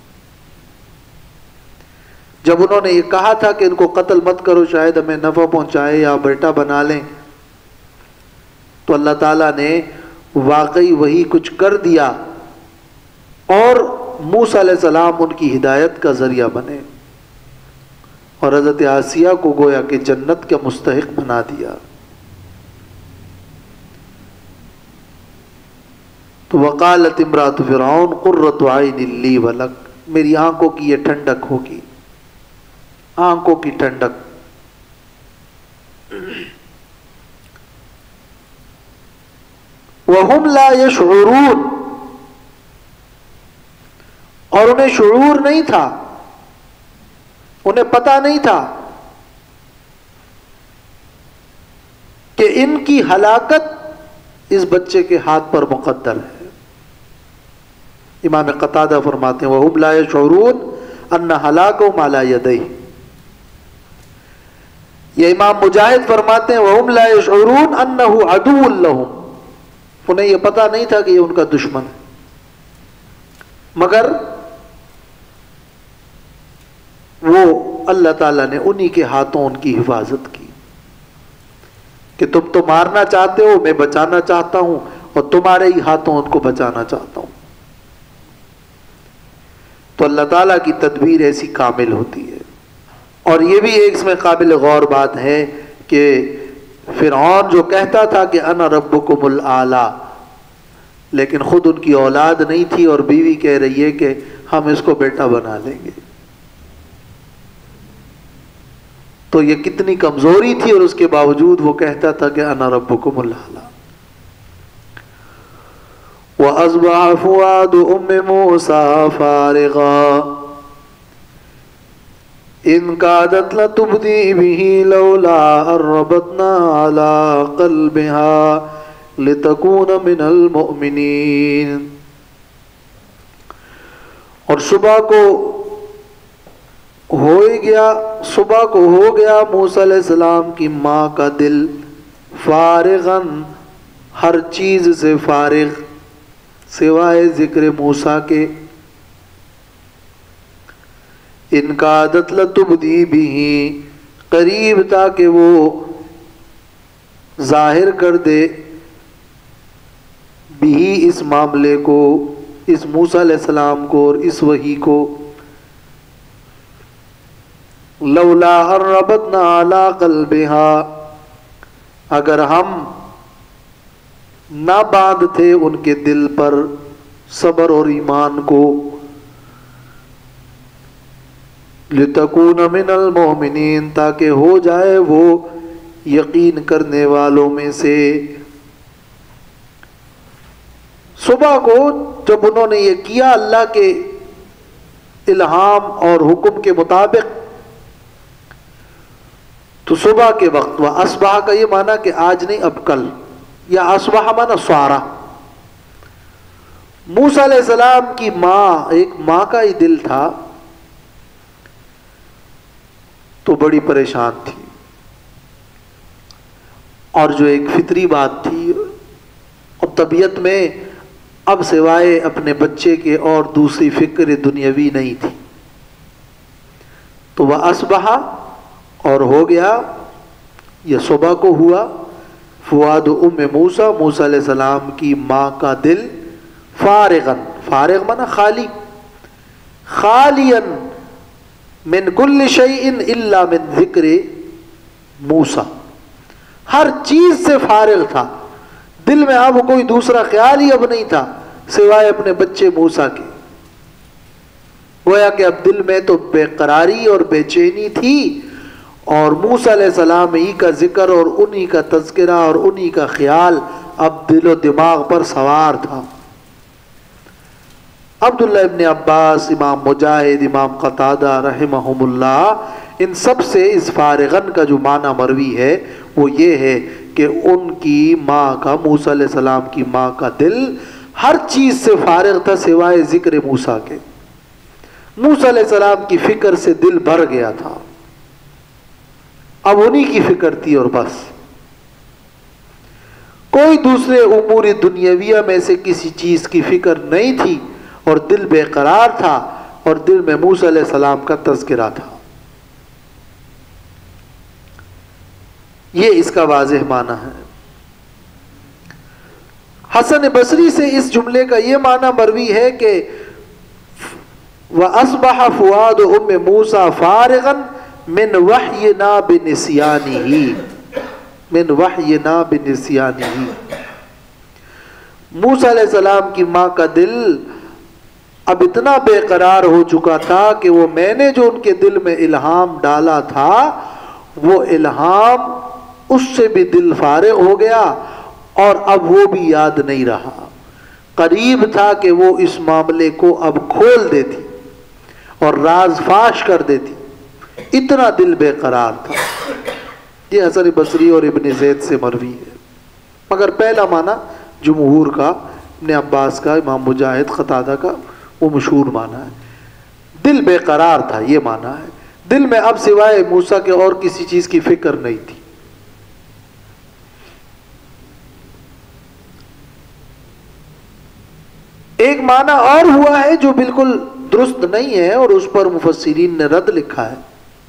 جب انہوں نے یہ کہا تھا کہ ان کو قتل مت کرو، شاید ہمیں نفع پہنچائے یا بیٹا بنا لیں، تو اللہ تعالیٰ نے واقعی وہی کچھ کر دیا اور موسیٰ علیہ السلام ان کی ہدایت کا ذریعہ بنے اور حضرت آسیہ کو گویا کہ جنت کا مستحق بنا دیا. تو وقالت امرأۃ فرعون قرۃ عین لی ولک، میری آنکھوں کی یہ ٹھنڈک ہوگی، آنکھوں کی ٹھنڈک. وَهُمْ لَا يَشْعُرُونَ، اور انہیں شعور نہیں تھا، انہیں پتہ نہیں تھا کہ ان کی ہلاکت اس بچے کے ہاتھ پر مقدر ہے. امام قتادہ فرماتے ہیں وَهُمْ لَا يَشْعُرُونَ أَنَّ هَلَاكَهُمْ عَلَى يَدَيْهِ. یہ امام مجاہد فرماتے ہیں وَهُمْ لَا يَشْعُرُونَ أَنَّهُ عَدُوٌّ لَهُمْ، انہیں یہ پتہ نہیں تھا کہ یہ ان کا دشمن ہے، مگر وہ اللہ تعالیٰ نے انہی کے ہاتھوں ان کی حفاظت کی کہ تم تو مارنا چاہتے ہو، میں بچانا چاہتا ہوں، اور تمہارے ہی ہاتھوں ان کو بچانا چاہتا ہوں۔ تو اللہ تعالیٰ کی تدبیر ایسی کامل ہوتی ہے۔ اور یہ بھی ایک اس میں قابل غور بات ہے کہ فرعون جو کہتا تھا کہ انا ربکم الاعلی، لیکن خود ان کی اولاد نہیں تھی اور بیوی کہہ رہی ہے کہ ہم اس کو بیٹا بنا لیں گے، تو یہ کتنی کمزوری تھی، اور اس کے باوجود وہ کہتا تھا کہ انا ربکم الاعلی۔ وَأَصْبَحَ فُؤَادُ أُمِّ مُوسَىٰ فَارِغًا إِنْ كَادَتْ لَتُبْدِي بِهِ لَوْلَا أَن رَّبَطْنَا عَلَىٰ قَلْبِهَا لِتَكُونَ مِنَ الْمُؤْمِنِينَ۔ اور صبح کو ہو گیا موسیٰ علیہ السلام کی ماں کا دل فارغاً، ہر چیز سے فارغ سوائے ذکر موسیٰ کے۔ ان کا عادت لتبدی بھی، قریب تھا کہ وہ ظاہر کر دے بھی اس معاملے کو، اس موسیٰ علیہ السلام کو اور اس وحی کو، لولا ان ربطنا علی قلبها، اگر ہم نہ باندھتے ان کے دل پر صبر اور ایمان کو، لتکون من المؤمنین، تاکہ ہو جائے وہ یقین کرنے والوں میں سے۔ صبح کو جب انہوں نے یہ کیا اللہ کے الہام اور حکم کے مطابق، تو صبح کے وقت، وَأَصْبَحَ کا یہ معنی کہ آج نہیں اب کل، یا اصبح معنی سوارا۔ موسیٰ علیہ السلام کی ماں، ایک ماں کا ہی دل تھا تو بڑی پریشان تھی، اور جو ایک فطری بات تھی، اور طبیعت میں اب سوائے اپنے بچے کے اور دوسری فکر دنیاوی نہیں تھی، تو وہ اصبح، اور ہو گیا، یہ صبح کو ہوا، فؤاد ام موسیٰ، موسیٰ علیہ السلام کی ماں کا دل فارغاً، فارغ مانا خالی، خالیا من کل شیء الا من ذکر موسیٰ، ہر چیز سے فارغ تھا، دل میں اب کوئی دوسرا خیال ہی اب نہیں تھا سوائے اپنے بچے موسیٰ کے۔ گویا کہ اب دل میں تو بے قراری اور بے چینی تھی، اور موسیٰ علیہ السلام ہی کا ذکر اور انہی کا تذکرہ اور انہی کا خیال اب دل و دماغ پر سوار تھا۔ عبداللہ ابن عباس، امام مجاہد، امام قتادہ رحمہم اللہ، ان سب سے اس فارغن کا جو معنی مروی ہے وہ یہ ہے کہ ان کی ماں کا، موسیٰ علیہ السلام کی ماں کا دل ہر چیز سے فارغ تھا سوائے ذکر موسیٰ کے۔ موسیٰ علیہ السلام کی فکر سے دل بھر گیا تھا، اب انہی کی فکر تھی اور بس، کوئی دوسرے امور دنیاویہ میں سے کسی چیز کی فکر نہیں تھی، اور دل بے قرار تھا، اور دل میں موسیٰ علیہ السلام کا تذکرہ تھا۔ یہ اس کا واضح معنی ہے۔ حسن بصری سے اس جملے کا یہ معنی مروی ہے کہ وَأَصْبَحَ فُؤَادُ أُمِّ مُوسَىٰ فَارِغًا مِنْ وَحْيِنَا بِنِسْيَانِهِ، مِنْ وَحْيِنَا بِنِسْيَانِهِ، موسیٰ علیہ السلام کی ماں کا دل اب اتنا بے قرار ہو چکا تھا کہ وہ میں نے جو ان کے دل میں الہام ڈالا تھا، وہ الہام اس سے بھی دل فارغ ہو گیا، اور اب وہ بھی یاد نہیں رہا۔ قریب تھا کہ وہ اس معاملے کو اب کھول دیتی اور راز فاش کر دیتی، اتنا دل بے قرار تھا۔ یہ حسن بصری اور ابن زید سے مروی ہے، مگر پہلا معنی جمہور کا، ابن عباس کا، امام مجاہد، قتادہ کا، وہ مشہور معنی ہے۔ دل بے قرار تھا، یہ معنی ہے، دل میں اب سوائے موسیٰ کے اور کسی چیز کی فکر نہیں تھی۔ ایک معنی اور ہوا ہے جو بالکل درست نہیں ہے، اور اس پر مفسرین نے رد لکھا ہے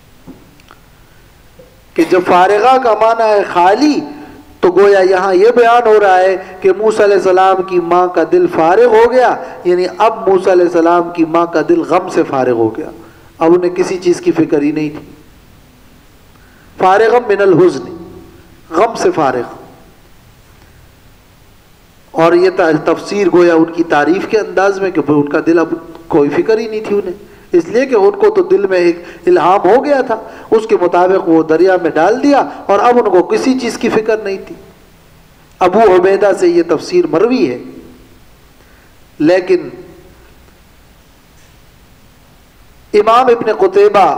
کہ جب فارغہ کا معنی ہے خالی، تو گویا یہاں یہ بیان ہو رہا ہے کہ موسیٰ علیہ السلام کی ماں کا دل فارغ ہو گیا، یعنی اب موسیٰ علیہ السلام کی ماں کا دل غم سے فارغ ہو گیا، اب انہیں کسی چیز کی فکر ہی نہیں تھی. فارغ من الحزن، غم سے فارغ. اور یہ تفسیر گویا ان کی تعریف کے انداز میں کہ ان کا دل اب کوئی فکر ہی نہیں تھی انہیں، اس لیے کہ ان کو تو دل میں ایک الہام ہو گیا تھا، اس کے مطابق وہ دریا میں ڈال دیا، اور اب ان کو کسی چیز کی فکر نہیں تھی. ابو عبیدہ سے یہ تفسیر مروی ہے، لیکن امام ابن قتیبہ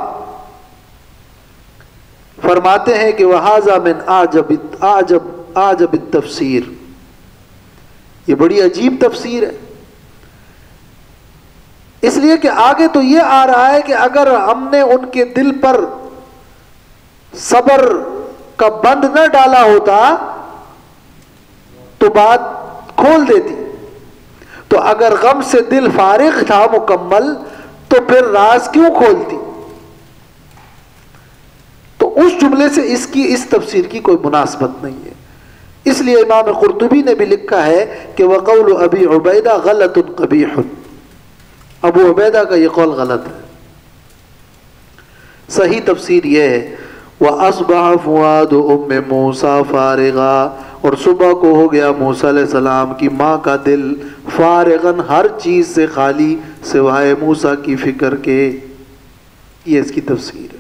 فرماتے ہیں کہ وَهَذَا مِنْ أَعْجَبِ التَّفْسِيرِ، یہ بڑی عجیب تفسیر ہے، اس لیے کہ آگے تو یہ آ رہا ہے کہ اگر ہم نے ان کے دل پر صبر کا بند نہ ڈالا ہوتا تو بات کھول دیتی. تو اگر غم سے دل فارغ تھا مکمل تو پھر راز کیوں کھولتی؟ تو اس جملے سے اس تفسیر کی کوئی مناسبت نہیں ہے. اس لیے امام قرطبی نے بھی لکھا ہے کہ وقول ابی عبیدہ غلط قبیح، ابو عبیدہ کا یہ قول غلط ہے. صحیح تفسیر یہ ہے وَأَصْبَحَ فُؤَادُ أُمِّ مُوسَى فَارِغًا، اور صبح کو ہو گیا موسیٰ علیہ السلام کی ماں کا دل فارغاً، ہر چیز سے خالی سوائے موسیٰ کی فکر کے. یہ اس کی تفسیر ہے.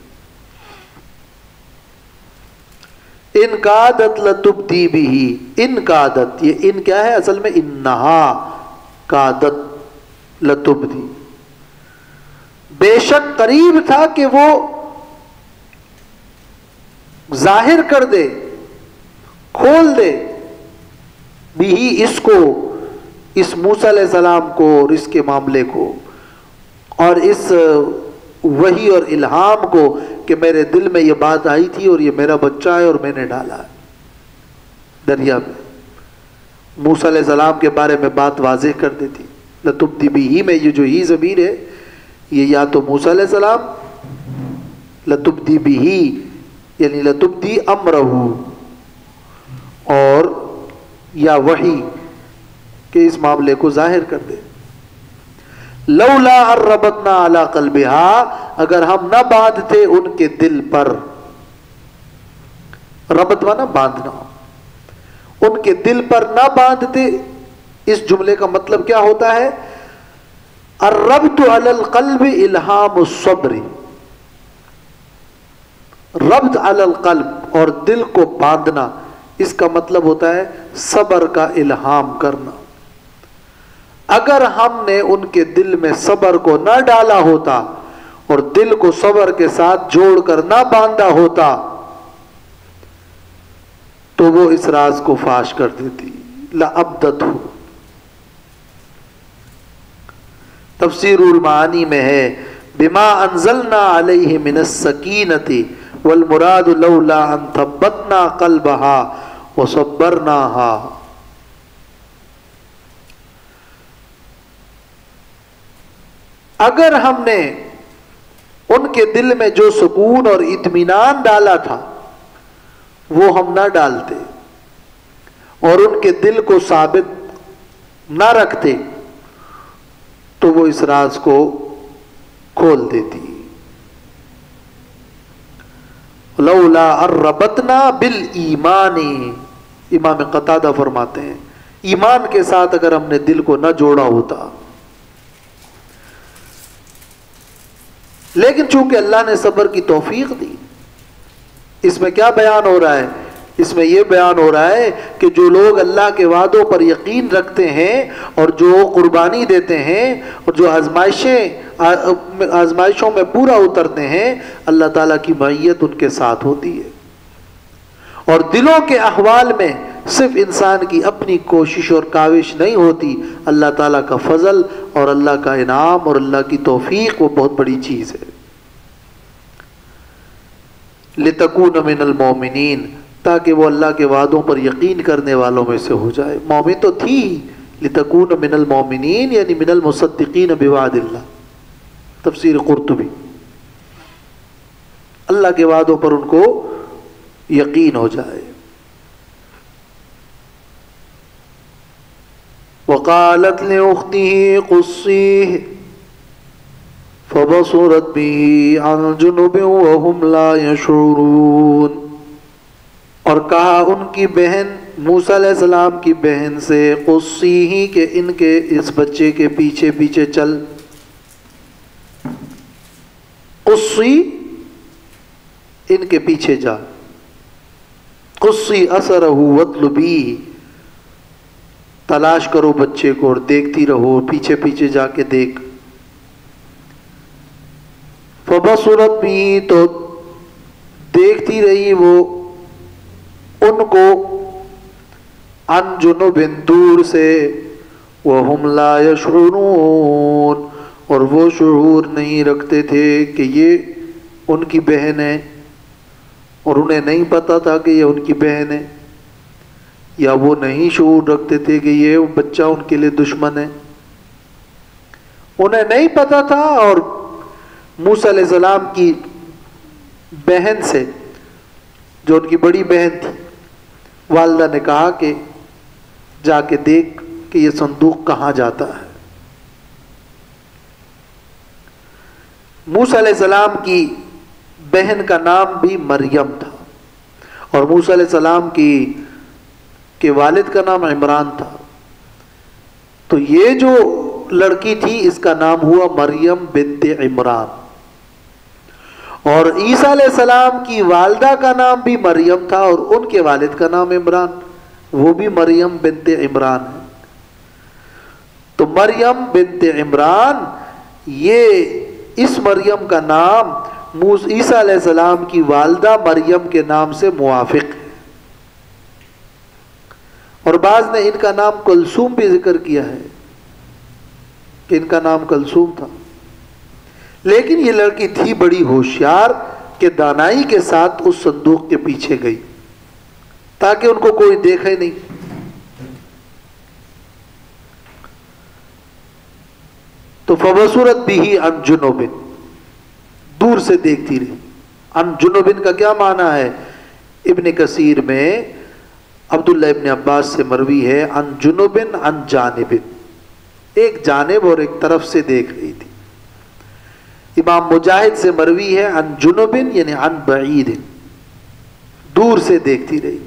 ان کادت لتبدی بہ، ان کادت، یہ ان کیا ہے اصل میں؟ انہا کادت لتبدی، بے شک قریب تھا کہ وہ ظاہر کر دے، کھول دے، بھی اس کو، اس موسیٰ علیہ السلام کو اور اس کے معاملے کو اور اس وحی اور الہام کو کہ میرے دل میں یہ بات آئی تھی اور یہ میرا بچہ ہے اور میں نے ڈالا ہے دریا میں. موسیٰ علیہ السلام کے بارے میں بات واضح کر دیتی. لتبدی بھی میں یہ جو ہی ضمیر ہے یہ یا تو موسیٰ علیہ السلام، لتبدی بھی یعنی لتبدی امرہ، اور یا وحی کہ اس معاملے کو ظاہر کر دے. لولا ان ربطنا علی قلبها، اگر ہم نہ باندھتے ان کے دل پر، ربط مانا باندھنا، ان کے دل پر نہ باندھتے. اس جملے کا مطلب کیا ہوتا ہے؟ الربط علی القلب الہام الصبر، ربط علی القلب اور دل کو باندھنا، اس کا مطلب ہوتا ہے صبر کا الہام کرنا. اگر ہم نے ان کے دل میں صبر کو نہ ڈالا ہوتا اور دل کو صبر کے ساتھ جوڑ کر نہ باندھا ہوتا تو وہ اس راز کو فاش کر دیتی. لَأَبْدَتْهُ، تفسیر المعانی میں ہے بما انزلنا علیہ من السکینۃ والمراد لولا ان ثبتنا قلبها وصبرناها. اگر ہم نے ان کے دل میں جو سکون اور اطمینان ڈالا تھا وہ ہم نہ ڈالتے اور ان کے دل کو ثابت نہ رکھتے تو وہ اس راز کو کھول دیتی. لولا الربطنا بالایمان، امام قتادہ فرماتے ہیں ایمان کے ساتھ اگر ہم نے دل کو نہ جوڑا ہوتا. لیکن چونکہ اللہ نے صبر کی توفیق دی. اس میں کیا بیان ہو رہا ہے؟ اس میں یہ بیان ہو رہا ہے کہ جو لوگ اللہ کے وعدوں پر یقین رکھتے ہیں اور جو قربانی دیتے ہیں اور جو آزمائشوں میں پورا اترتے ہیں، اللہ تعالیٰ کی معیت ان کے ساتھ ہوتی ہے. اور دلوں کے احوال میں صرف انسان کی اپنی کوشش اور کاوش نہیں ہوتی، اللہ تعالیٰ کا فضل اور اللہ کا انعام اور اللہ کی توفیق وہ بہت بڑی چیز ہے. لِتَكُونَ مِنَ الْمُؤْمِنِينَ، تاکہ وہ اللہ کے وعدوں پر یقین کرنے والوں میں سے ہو جائے. مومن تو تھی، لِتَكُونَ مِنَ الْمُؤْمِنِينَ یعنی من المصدقین بوعد اللہ. تفسیر قرطبی. اللہ کے وعدوں پر ان کو یقین ہو جائے. وقالت لأخته قصيه فبصرت به عن جنب وهم لا يشعرون. اور کہا ان کی بہن موسیٰ علیہ السلام کی بہن سے قصیہ کہ ان کے اس بچے کے پیچھے پیچھے چل. قصی ان کے پیچھے جا. قصی اثرہ واطلبی تلاش کرو بچے کو اور دیکھتی رہو، پیچھے پیچھے جا کے دیکھ. فبصرت بھی تو دیکھتی رہی وہ ان کو عن جنب دور سے وہم لا یشعرون اور وہ شعور نہیں رکھتے تھے کہ یہ ان کی بہن ہے، اور انہیں نہیں پتا تھا کہ یہ ان کی بہن ہے، یا وہ نہیں شعور رکھتے تھے کہ یہ بچہ ان کے لیے دشمن ہے. انہیں نہیں پتا تھا. اور موسیٰ علیہ السلام کی بہن سے جو ان کی بڑی بہن تھی، والدہ نے کہا کہ جا کے دیکھ کہ یہ صندوق کہاں جاتا ہے. موسیٰ علیہ السلام کی بہن کا نام بھی مریم تھا، اور موسیٰ علیہ السلام کے والد کا نام عمران تھا. تو یہ جو لڑکی تھی اس کا نام ہوا مریم بنت عمران. اور عیسیٰ علیہ السلام کی والدہ کا نام بھی مریم تھا اور ان کے والد کا نام عمران، وہ بھی مریم بنت عمران ہے. تو مریم بنت عمران، یہ اس مریم کا نام عیسیٰ علیہ السلام کی والدہ مریم کے نام سے موافق ہے. اور بعض نے ان کا نام کلثوم بھی ذکر کیا ہے کہ ان کا نام کلثوم تھا. لیکن یہ لڑکی تھی بڑی ہوشیار کہ دانائی کے ساتھ اس صندوق کے پیچھے گئی تاکہ ان کو کوئی دیکھے نہیں. تو فبصرت بھی عن جنوب، دور سے دیکھتی رہی. عن جنوب کا کیا معنی ہے؟ ابن کثیر میں عبداللہ ابن عباس سے مروی ہے عن جنوب عن جانب، ایک جانب اور ایک طرف سے دیکھ رہی تھی. امام مجاہد سے مروی ہے عن جنوب یعنی عن بعید، دور سے دیکھتی رہی.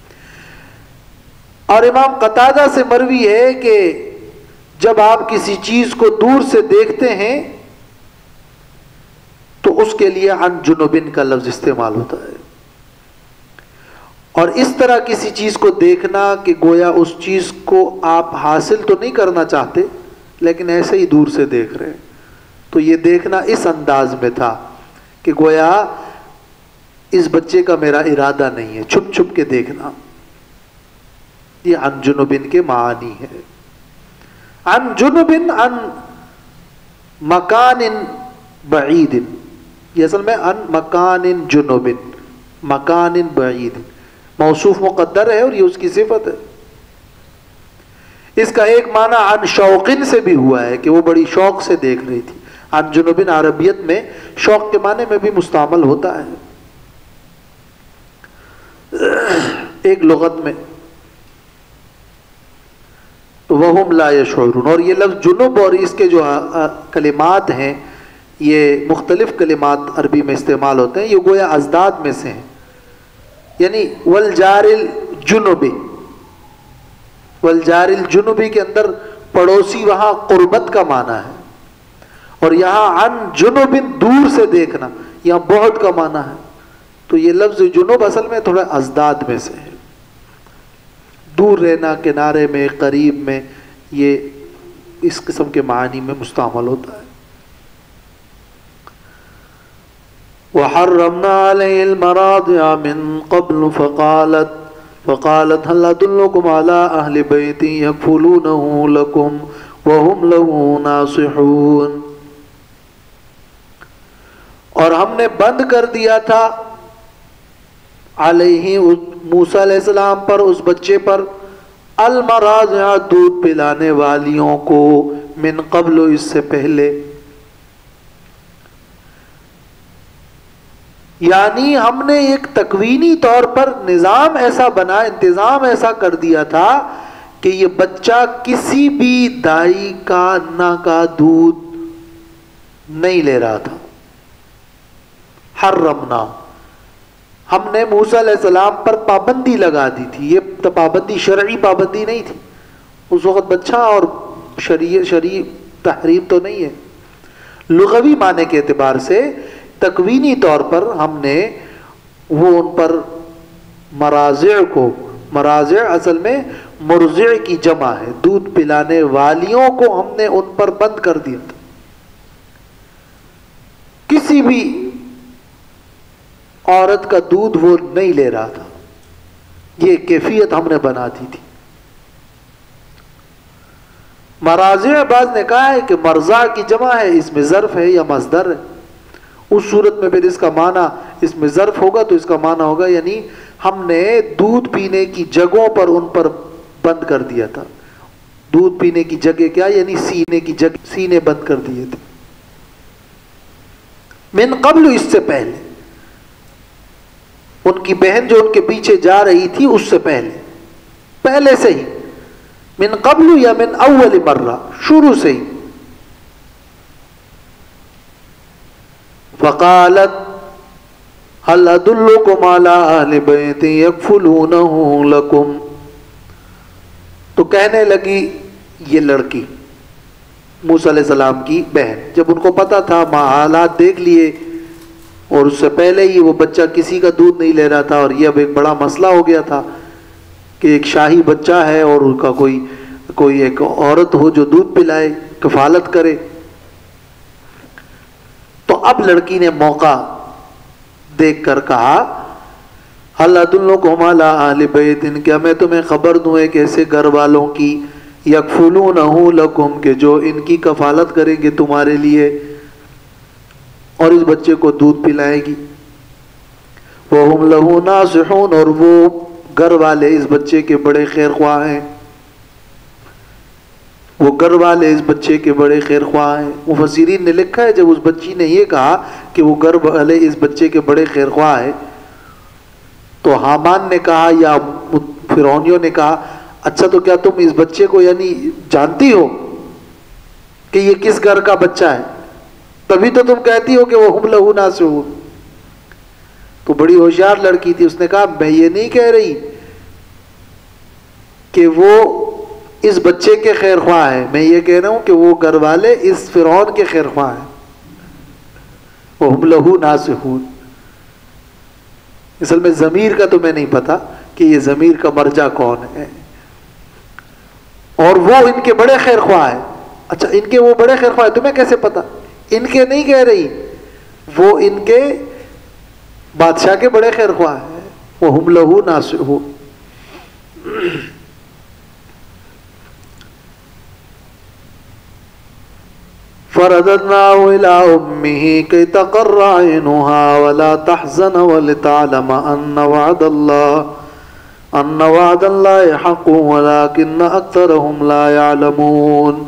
اور امام قتادہ سے مروی ہے کہ جب آپ کسی چیز کو دور سے دیکھتے ہیں تو اس کے لیے عن جنوب کا لفظ استعمال ہوتا ہے. اور اس طرح کسی چیز کو دیکھنا کہ گویا اس چیز کو آپ حاصل تو نہیں کرنا چاہتے لیکن ایسے ہی دور سے دیکھ رہے ہیں. تو یہ دیکھنا اس انداز میں تھا کہ گویا اس بچے کا میرا ارادہ نہیں ہے، چھپ چھپ کے دیکھنا. یہ عن جنوب کے معانی ہے. عن جنوب عن مکان بعید، یہ اصل میں عن مکان جنوب، مکان بعید موصوف مقدر ہے اور یہ اس کی صفت ہے. اس کا ایک معنی عن شوقن سے بھی ہوا ہے کہ وہ بڑی شوق سے دیکھ رہی تھی. عن جنوبن عربیت میں شوق کے معنی میں بھی مستعمل ہوتا ہے. ایک لغت میں وہم لا یشعرون. اور یہ لفظ جنوب اور اس کے جو کلمات ہیں یہ مختلف کلمات عربی میں استعمال ہوتے ہیں، یہ گویا ازداد میں سے ہیں. یعنی والجار الجنوبی، والجار الجنوبی کے اندر پڑوسی وہاں قربت کا معنی ہے، اور یہاں عن جنوب دور سے دیکھنا یہاں بہت کا معنی ہے. تو یہ لفظ جنوب اصل میں تھوڑا ازداد میں سے ہے، دور رہنا، کنارے میں، قریب میں، یہ اس قسم کے معنی میں مستعمل ہوتا ہے. وحرمنا عليه المراضع من قبل فقالت هل أدلكم على أهل بيت يكفلونه لكم وهم له ناصحون. اور ہم نے بند کر دیا تھا علیہ موسیٰ علیہ السلام پر، اس بچے پر، المراضع دودھ پلانے والیوں کو، من قبل اس سے پہلے. یعنی ہم نے ایک تکوینی طور پر نظام ایسا بنا، انتظام ایسا کر دیا تھا کہ یہ بچہ کسی بھی دائی کا نہ کا دودھ نہیں لے رہا تھا. حرمنا، ہم نے موسیٰ علیہ السلام پر پابندی لگا دی تھی. یہ پابندی شرعی پابندی نہیں تھی، اس وقت بچہ اور شرعی تحریم تو نہیں ہے. لغوی معنی کے اعتبار سے تکوینی طور پر ہم نے وہ ان پر مراضع کو، مراضع اصل میں مرضع کی جمع ہے، دودھ پلانے والیوں کو ہم نے ان پر بند کر دیا تھا. کسی بھی عورت کا دودھ وہ نہیں لے رہا تھا. یہ کیفیت ہم نے بنا دی تھی. مراضع بعض نے کہا ہے کہ مرضع کی جمع ہے، اس میں ظرف ہے یا مصدر ہے. اس صورت میں پھر اس کا معنی، اس میں ظرف ہوگا تو اس کا معنی ہوگا یعنی ہم نے دودھ پینے کی جگہوں پر ان پر بند کر دیا تھا. دودھ پینے کی جگہ کیا؟ یعنی سینے کی جگہ، سینے بند کر دیے تھے. من قبل، اس سے پہلے، ان کی بہن جو ان کے پیچھے جا رہی تھی اس سے پہلے سے ہی. من قبل یا من اول مرہ، شروع سے ہی. فقالت هل ادلکم علی اہل بیت یکفلونہ لکم، تو کہنے لگی یہ لڑکی موسیٰ علیہ السلام کی بہن، جب ان کو پتا تھا، حالات دیکھ لیے، اور اس سے پہلے ہی وہ بچہ کسی کا دودھ نہیں لے رہا تھا، اور یہ اب ایک بڑا مسئلہ ہو گیا تھا کہ ایک شاہی بچہ ہے اور ان کا کوئی ایک عورت ہو جو دودھ پلائے، کفالت کرے. تو اب لڑکی نے موقع دیکھ کر کہا هل ادلکم علی اہل بیت، کیا میں تمہیں خبر دوں ایک ایسے گھر والوں کی، یکفلونہ لکم، کہ جو ان کی کفالت کریں گے تمہارے لیے اور اس بچے کو دودھ پلائے گی. وہم لہ ناصحون، اور وہ گھر والے اس بچے کے بڑے خیر خواہ ہیں. وہ گھر والے اس بچے کے بڑے خیر خواہ ہیں. مفسرین نے لکھا ہے جب اس بچی نے یہ کہا کہ وہ گھر والے اس بچے کے بڑے خیر خواہ ہیں، تو حامان نے کہا یا فرعونیوں نے کہا اچھا تو کیا تم اس بچے کو یعنی جانتی ہو کہ یہ کس گھر کا بچہ ہے؟ تبھی تو تم کہتی ہو کہ وہ ہم لہو ناصحون. تو بڑی ہوشیار لڑکی تھی، اس نے کہا میں یہ نہیں کہہ رہی کہ وہ اس بچے کے خیر خواہ ہے، میں یہ کہہ رہا ہوں کہ وہ گھر والے اس فرعون کے خیر خواہ ہیں. وَهُمْ لَهُ نَاصِحُونَ. اصل میں ضمیر کا تو میں نہیں پتا کہ یہ ضمیر کا مرجع کون ہے، اور وہ ان کے بڑے خیر خواہ ہیں. اچھا ان کے وہ بڑے خیر خواہ ہیں، تمہیں کیسے پتا؟ ان کے نہیں کہہ رہی، وہ ان کے بادشاہ کے بڑے خیر خواہ ہیں. وَهُمْ لَهُ نَاصِحُونَ. فرددناه إلى أمه كي تقر عينها ولا تحزن ولتعلم أن وعد الله حق ولكن أكثرهم لا يعلمون.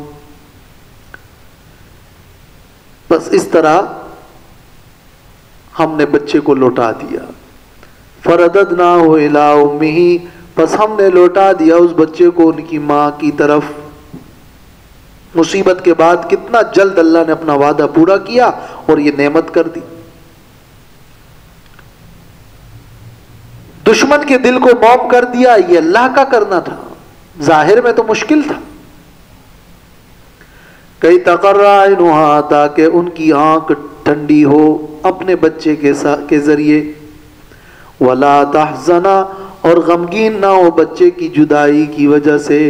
بس اس طرح ہم نے بچے کو لوٹا دیا. فرددناه إلى أمه، بس ہم نے لوٹا دیا اس بچے کو ان کی ماں کی طرف. مصیبت کے بعد کتنا جلد اللہ نے اپنا وعدہ پورا کیا اور یہ نعمت کر دی. دشمن کے دل کو موم کر دیا، یہ اللہ کا کرنا تھا، ظاہر میں تو مشکل تھا. کئی تقر عینھا، تاکہ ان کی آنکھ ٹھنڈی ہو اپنے بچے کے ذریعے. ولا تحزنا، اور غمگین نہ ہو بچے کی جدائی کی وجہ سے.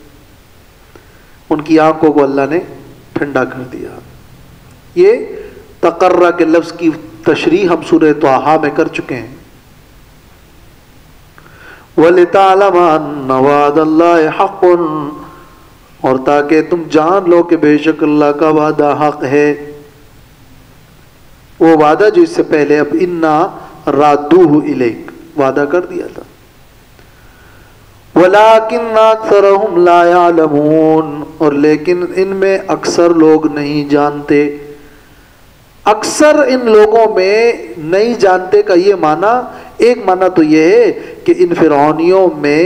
ان کی آنکھوں کو اللہ نے ٹھنڈا کر دیا. یہ تقرہ کے لفظ کی تشریح ہم سورہ طٰہٰ میں کر چکے ہیں. وَلِتَعْلَمَ أَنَّ وَعْدَ اللَّهِ حَقٌّ، اور تاکہ تم جان لو کہ بے شک اللہ کا وعدہ حق ہے. وہ وعدہ جو اس سے پہلے اب اِنَّا رَادُّوهُ إِلَيْكَ وعدہ کر دیا تھا. وَلَٰكِنَّ أَكْثَرَهُمْ لَا يَعْلَمُونَ، اور لیکن ان میں اکثر لوگ نہیں جانتے. اکثر ان لوگوں میں نہیں جانتے کا یہ معنی، ایک معنی تو یہ ہے کہ ان فرعونیوں میں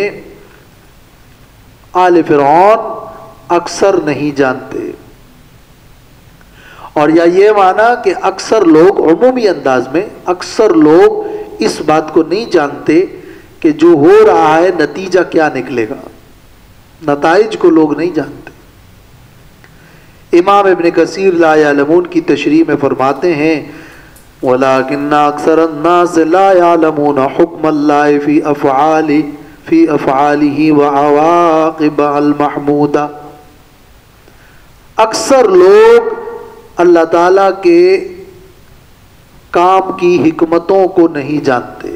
آل فرعون اکثر نہیں جانتے، اور یا یہ معنی کہ اکثر لوگ عمومی انداز میں اکثر لوگ اس بات کو نہیں جانتے کہ جو ہو رہا ہے نتیجہ کیا نکلے گا، نتائج کو لوگ نہیں جانتے۔ امام ابن کثیر لا یعلمون کی تشریح میں فرماتے ہیں وَلَٰكِنَّ أَكْثَرَ النَّاسِ لَا يَعْلَمُونَ حُكْمَ اللَّهِ فِي أَفْعَالِهِ وَعَوَاقِبَهَا الْمَحْمُودَةِ، اکثر لوگ اللہ تعالیٰ کے کام کی حکمتوں کو نہیں جانتے،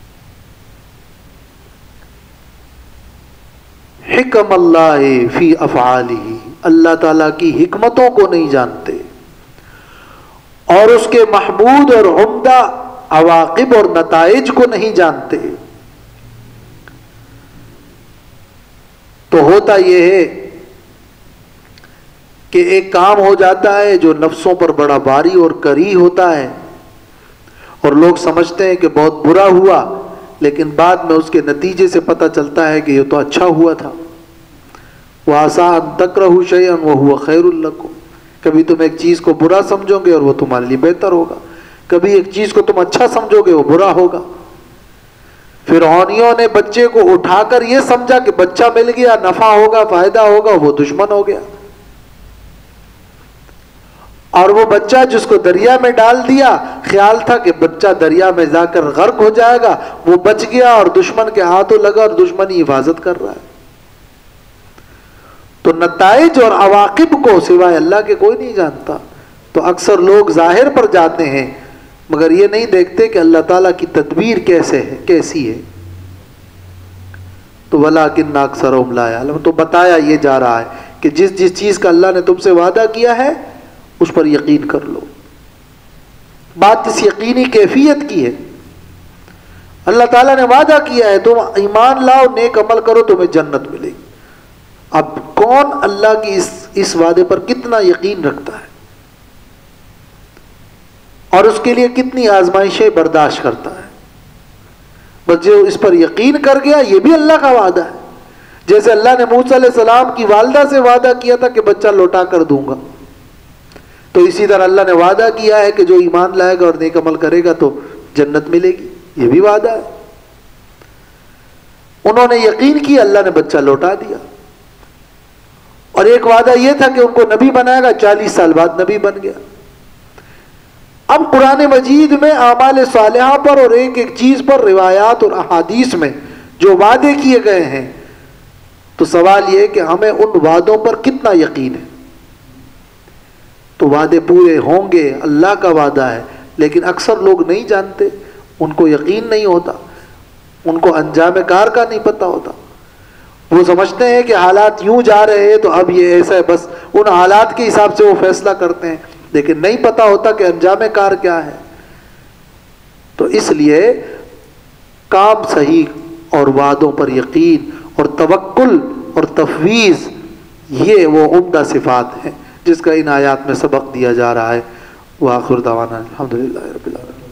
حکم اللہ فی افعالہ، اللہ تعالیٰ کی حکمتوں کو نہیں جانتے، اور اس کے محمود اور عمدہ عواقب اور نتائج کو نہیں جانتے۔ تو ہوتا یہ ہے کہ ایک کام ہو جاتا ہے جو نفسوں پر بڑا بھاری اور کری ہوتا ہے، اور لوگ سمجھتے ہیں کہ بہت برا ہوا، لیکن بعد میں اس کے نتیجے سے پتہ چلتا ہے کہ یہ تو اچھا ہوا تھا۔ وَعَسَىٰ أَن تَكْرَهُوا شَيْئًا وَهُوَ خَيْرٌ لَكُمْ، کبھی تم ایک چیز کو برا سمجھو گے اور وہ تمہارے لیے بہتر ہوگا، کبھی ایک چیز کو تم اچھا سمجھو گے وہ برا ہوگا۔ فرعونیوں نے بچے کو اٹھا کر یہ سمجھا کہ بچہ مل گیا، نفع ہوگا، فائدہ ہوگا، وہ دشمن ہو گیا، اور وہ بچہ جس کو دریا میں ڈال دیا، خیال تھا کہ بچہ دریا میں جا کر غرق ہو جائے گا، وہ بچ گیا اور دشمن کے ہاتھوں لگا اور دشمن حفاظت کر رہا ہے۔ تو نتائج اور عواقب کو سوائے اللہ کے کوئی نہیں جانتا، تو اکثر لوگ ظاہر پر جاتے ہیں مگر یہ نہیں دیکھتے کہ اللہ تعالیٰ کی تدبیر کیسی ہے۔ تو وَلَٰكِنَّ أَكْثَرَهُمْ لَا يَعْلَمُونَ، تو بتایا یہ جا رہا ہے کہ جس چیز کا اللہ نے تم سے وعدہ کیا ہے اس پر یقین کر لو۔ بات اس یقینی کیفیت کی ہے، اللہ تعالیٰ نے وعدہ کیا ہے تم ایمان لاؤ، نیک عمل کرو، تمہیں جنت ملے گی۔ اب کون اللہ کی اس وعدے پر کتنا یقین رکھتا ہے اور اس کے لیے کتنی آزمائشیں برداشت کرتا ہے؟ بس جو اس پر یقین کر گیا، یہ بھی اللہ کا وعدہ ہے۔ جیسے اللہ نے موسیٰ علیہ السلام کی والدہ سے وعدہ کیا تھا کہ بچہ لوٹا کر دوں گا، تو اسی طرح اللہ نے وعدہ کیا ہے کہ جو ایمان لائے گا اور نیک عمل کرے گا تو جنت ملے گی، یہ بھی وعدہ ہے۔ انہوں نے یقین کیا، اللہ نے بچہ لوٹا دیا۔ اور ایک وعدہ یہ تھا کہ ان کو نبی بنائے گا، 40 سال بعد نبی بن گیا۔ اب قرآن مجید میں اعمال صالحہ پر اور ایک ایک چیز پر روایات اور احادیث میں جو وعدے کیے گئے ہیں، تو سوال یہ ہے کہ ہمیں ان وعدوں پر کتنا یقین ہے۔ تو وعدے پورے ہوں گے، اللہ کا وعدہ ہے، لیکن اکثر لوگ نہیں جانتے، ان کو یقین نہیں ہوتا، ان کو انجام کار کا نہیں پتہ ہوتا۔ وہ سمجھتے ہیں کہ حالات یوں جا رہے ہیں تو اب یہ ایسا ہے، بس ان حالات کے حساب سے وہ فیصلہ کرتے ہیں، لیکن نہیں پتہ ہوتا کہ انجام کار کیا ہے۔ تو اس لیے کام صحیح اور وعدوں پر یقین اور توکل اور تفویض، یہ وہ عمدہ صفات ہیں جس کا ان آیات میں سبق دیا جا رہا ہے۔ وآخر دعوانا الحمدللہ رب العالمین۔